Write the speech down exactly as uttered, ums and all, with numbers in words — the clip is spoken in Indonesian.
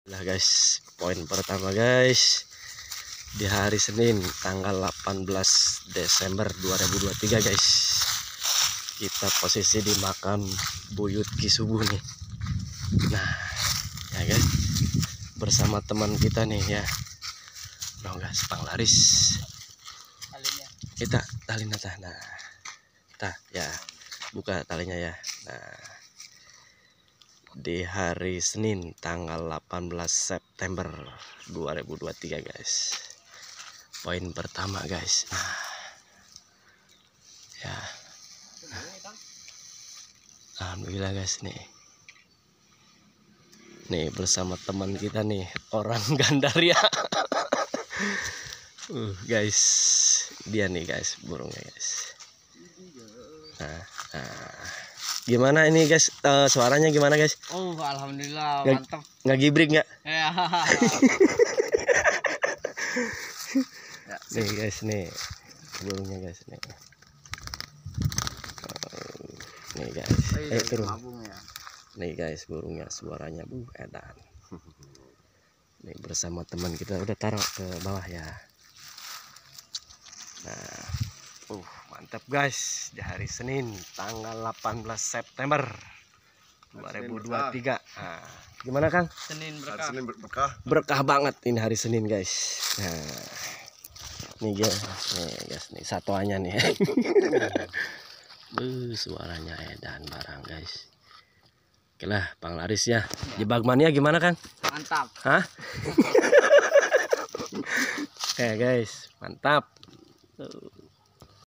Nah guys, poin pertama guys, di hari Senin tanggal delapan belas Desember dua ribu dua puluh tiga guys, kita posisi di makam Buyut Ki Subuh nih. Nah ya guys, bersama teman kita nih ya, no guys, Panglaris kita tali nata. Nah tah ya, buka talinya ya. Nah di hari Senin tanggal delapan belas September dua ribu dua puluh tiga guys, poin pertama guys. Nah ya, nah. Alhamdulillah guys, nih nih bersama teman kita nih, orang Gandaria. uh guys, dia nih guys burungnya guys. Nah, nah. Gimana ini guys, uh, suaranya gimana guys? Oh alhamdulillah Nggak, mantap. Nggak gibrig nggak? Ya. Nih guys, nih burungnya guys nih. Uh, nih guys, ayo turun. Nih guys burungnya, suaranya bu edan. Nih bersama teman kita, udah taruh ke bawah ya. Nah, uh mantap guys, di hari Senin tanggal delapan belas September dua ribu dua puluh tiga. Nah, gimana Kang? Senin berkah. Senin berkah. Berkah banget ini hari Senin guys. Nah, nih guys, nih guys, nih satuannya nih. uh, suaranya edan barang guys. Oke lah, Panglaris ya. Jebak mania gimana Kang? Mantap. Hah? Oke guys, mantap. Tuh.